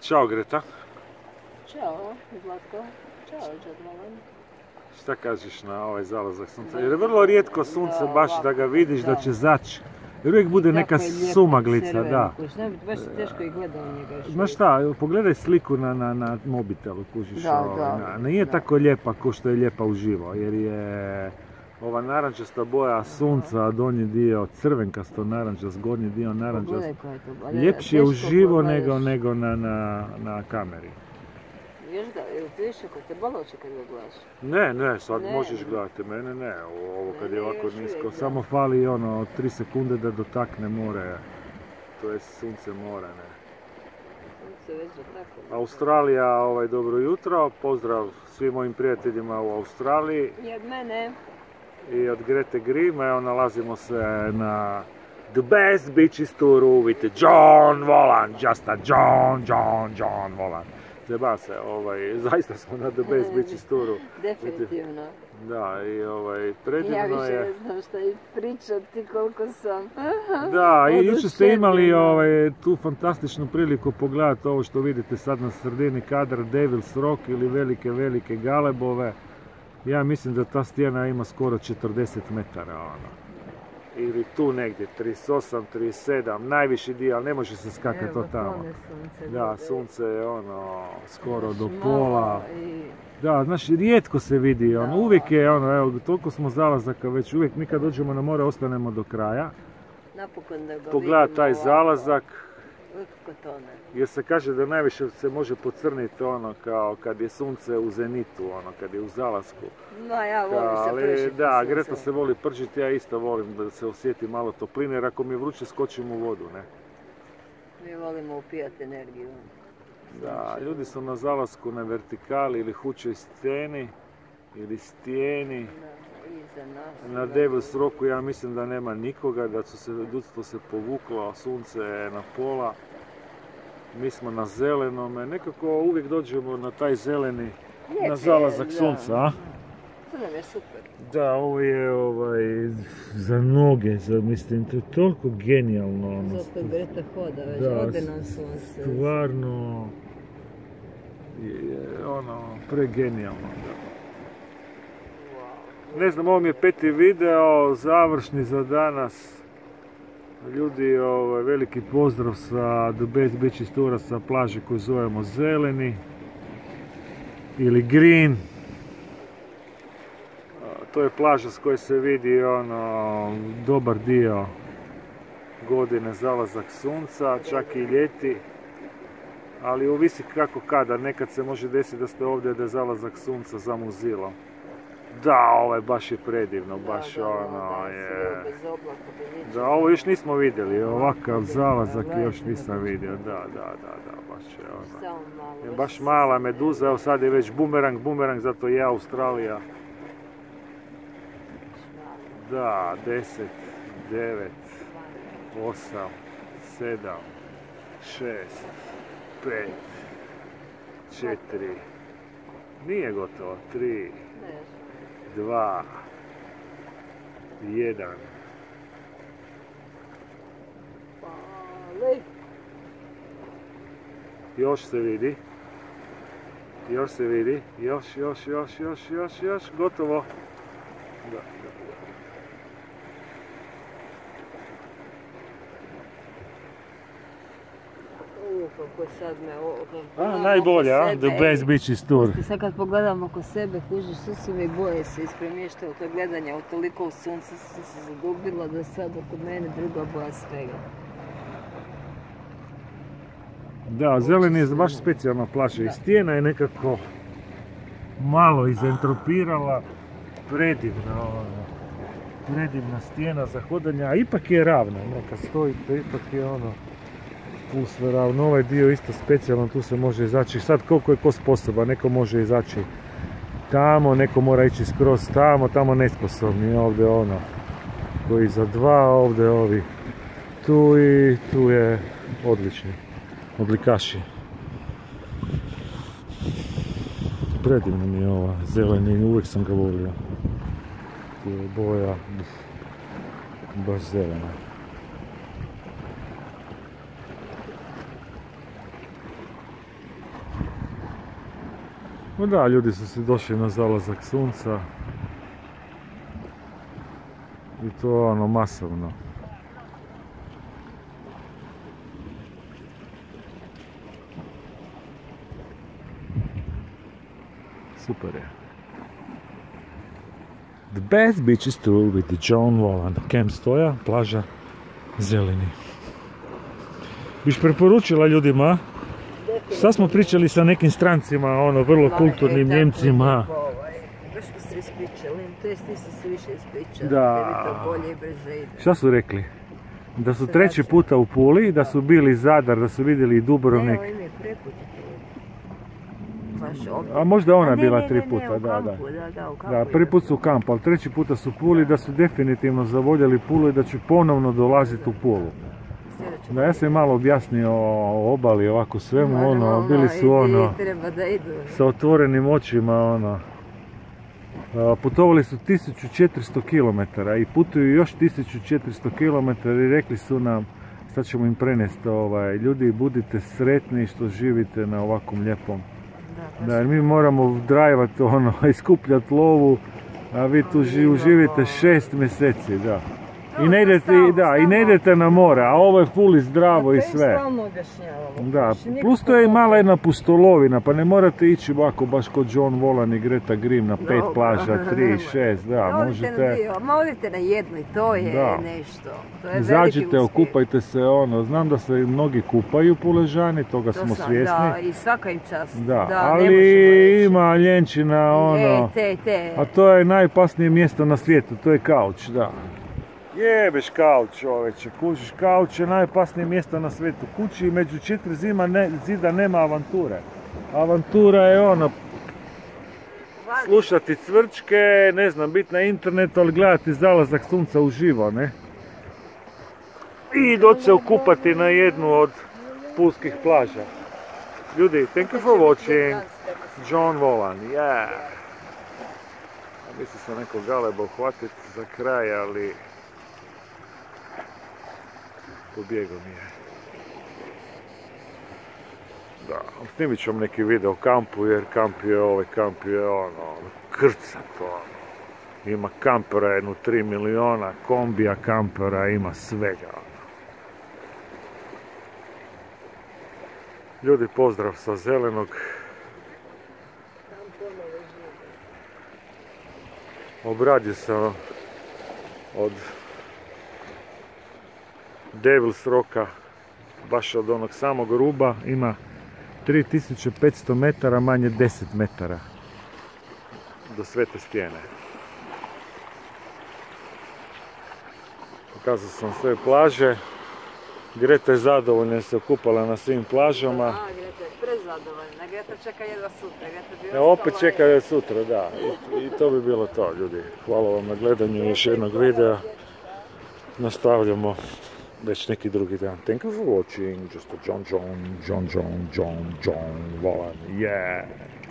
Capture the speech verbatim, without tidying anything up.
Ćao Greta. Ćao Zlatko. Ćao Đadmalan. Šta kažeš na ovaj zalazak sunca? Jer je vrlo rijetko sunce baš da ga vidiš da će zaći. Jer uvijek bude neka sumaglica, da. Baš teško i gleda u njega. Znaš šta, pogledaj sliku na, na, na mobitelu, kužiš. Da, ovaj, da. Na, nije tako lijepa ko što je lijepa uživo, jer je ova narančasta boja sunca, donji dio crvenkasto narančast, gornji dio narančast. Ljepši je uživo nego, nego na, na, na kameri. Još ga, ili ti više kod te baloče kad ga gledaš? Ne, ne, sad Ne. možeš gledati mene, ne, ovo kad je Ne, ovako još uvijek nisko, da. samo fali ono tri sekunde da dotakne more, to je sunce mora, ne. Sunce već dotaklo. Australija, ovaj, dobro jutro, pozdrav svim mojim prijateljima u Australiji I od mene. i od Grete Grimm, evo nalazimo se na The Best Beaches Touru with John Volan, just a John, John, John Volan. Zeba se, ovaj, zaista smo na The Best Beaches Touru. Definitivno. Da, i ovaj, Ja predivno više je. ne znam šta i pričati koliko sam. Da, i jučer ste imali oduševljena. ovaj, tu fantastičnu priliku pogledati ovo što vidite sad na sredini kadra, Devil's Rock ili velike, velike galebove. Ja mislim da ta stijena ima skoro četrdeset metara, ono. Ili tu negdje, trideset osam, trideset sedam, najviši dio, ali ne može se skakati od tamo. Sunce, Da, sunce je ono, skoro do Znaš, pola. malo i- Da, znaš, rijetko se vidi, ono, Da. uvijek je, ono, evo, toliko smo zalazaka već, uvijek mi kad dođemo na more ostanemo do kraja. Napokon da ga Pogledat vidimo taj ovako. zalazak, Uvijek kod tone. jer se kaže da najviše se može pocrniti ono kao kad je sunce u zenitu, ono, kad je u zalasku. No, ja volim se Ali, prešiti. da, Greta se voli pržiti, ja isto volim da se osjeti malo topline, jer ako mi je vruće skočim u vodu, ne. Mi volimo upijati energiju. Da, ljudi su na zalasku na vertikali ili hućoj stijeni ili stijeni. Da, iza nas. Na Devil's Rocku ja mislim da nema nikoga, da su se, ljudstvo se povuklo, a sunce je na pola. Mi smo na zelenome, nekako uvijek dođemo na taj zeleni, Lijep na je, zalazak da. sunca, a? To nam je super. Da, ovo je ovaj, za noge, za, mislim, to je toliko genijalno. Ono, Zato Greta hoda, već Da, ode nam sunce. stvarno, je, ono, pregenijalno. Da. Wow. Ne znam, ovo mi je peti video, završni za danas. Ljudi, ovaj, veliki pozdrav sa The Best Beaches Toura sa plaže koju zovemo Zeleni ili Green. A, to je plaža s koje se vidi ono, dobar dio godine zalazak sunca, čak i ljeti. Ali ovisi kako kada, nekad se može desiti da ste ovdje da je zalazak sunca za muzilom. Da, ovo je baš je predivno, baš Da, da, ono da, je... sve bez oblaka, bez ničega. Da, ovo još nismo vidjeli, ovakav Da, zalazak da, još da, nisam da. vidio, da, da, da, da, baš je ono. Samo malo. Je već baš se mala sad- meduza, evo sad je već bumerang, bumerang, zato je Australija. Da, deset, devet, osam, sedam, šest, pet, četiri, nije gotovo, tri, Ne, dva, jedan. pali. Još se vidi. Još se vidi. Još, još, još, još, još, još. Gotovo. Da, da, da. U, kako sad me... o- kako A, gledam najbolje, oko a? sebe, The Best ej, Beaches Tour. pusti, sad kad pogledam oko sebe, kužiš, sve su mi boje se ispremještaju od tog gledanja, od toliko u sunce sam se zadubila da sad oko mene druga boja svega. Da, zeleni je baš specijalna plaža i stijena je nekako malo izentropirala. Predivna, ono, predivna stijena za hodanje, a ipak je ravna, neka stojite, ipak je ono pulsve ravno. Ovaj dio isto specijalan, tu se može izaći, sad koliko je ko sposoban, neko može izaći tamo, neko mora ići skroz tamo, tamo nesposobni, ovdje ono, koji za dva, ovdje ovi tu i tu je odlični. Odlikaši. Predivno mi je ova zeleni, uvijek sam ga volio. Tu je boja, uf, baš zelena. No da, ljudi su se došli na zalazak sunca. I to ono masovno. Super je. The best beaches tour with the John Volland. Camp Stoja, plaža Zeleni. Biš preporučila ljudima? Šta smo pričali sa nekim strancima, ono, vrlo kulturnim Njemcima? Baš smo se ispričali, to jest ti si se više ispričali, Da. tebi to bolje i brže ide. Šta su rekli? Da su treći puta u Puli, da su bili Zadar, da su vidjeli i Dubrovnik. Ne, on je preput. Baš ovdje. A možda ona A ne, bila ne, tri ne, puta, ne, u da, da. kampu, da, da, u kampu Da, je prvi da. put su u kampu, ali treći puta su u Puli, da su definitivno zavoljeli Pulu i da će ponovno dolaziti u Pulu. Sljedeće Da, ja sam im malo objasnio o obali, ovako svemu, ono, Normalno, bili su ide, ono, treba da idu. sa otvorenim očima, ono. A, putovali su tisuću četiristo kilometara i putuju još tisuću četiristo kilometara i rekli su nam, sad ćemo im prenesti, ovaj, ljudi, budite sretni što živite na ovakvom lijepom. Da, Da, jer mi moramo drajvati, ono, iskupljati lovu, a vi tu ži- uživite šest mjeseci, da. I ne idete, da, i ne idete na more, a ovo je fuli zdravo i sve. Da, plus to je i mala jedna pustolovina, pa ne morate ići ovako baš kod John Volland i Greta Grimm na pet Dobro. plaža, tri, šest, da, Odite na možete. dio, ma odite na jednu i to je Da. nešto. To je veliki Izađite, uspjeh. okupajte se, ono, znam da se i mnogi kupaju Puležani, toga To smo sam, svjesni. Da, i svaka im čast. Da, ne možemo ali reći. ima ljenčina, ono, E, te, te. a to je najopasnije mjesto na svijetu, to je kauč, da. Jebeš kauč, čoveče, kužiš, kauč je najopasnije mjesto na svijetu. Kući među četiri zima ne, zida nema avanture. Avantura je ono, slušati cvrčke, ne znam, biti na internetu, ali gledati zalazak sunca uživo, ne? I doći se okupati na jednu od pulskih plaža. Ljudi, thank you for watching. John Volland, yeah. Mislim sam nekog galeba uhvatiti za kraj, ali pobjegao mi je. Da, snimit ću vam neki video o kampu, jer kamp je ovaj, kamp je ono, krcato, ono. Ima kampera jednu tri miliona, kombija kampera, ima svega. Ljudi, pozdrav sa Zelenog. Obradio sam od Devil's Rocka, baš od onog samog ruba, ima tri tisuće petsto metara, manje deset metara do Svete stijene. Pokazao sam sve plaže. Greta je zadovoljna, se okupala na svim plažama. A, Greta je prezadovoljna. Greta čeka jedva sutra. Greta bi E, opet ostala čeka je sutra, da. I, I to bi bilo to, ljudi. Hvala vam na gledanju još jednog videa. Nastavljamo već neki drugi dan. Thank you for watching. Just a John John, John John, John John Volland. Yeah!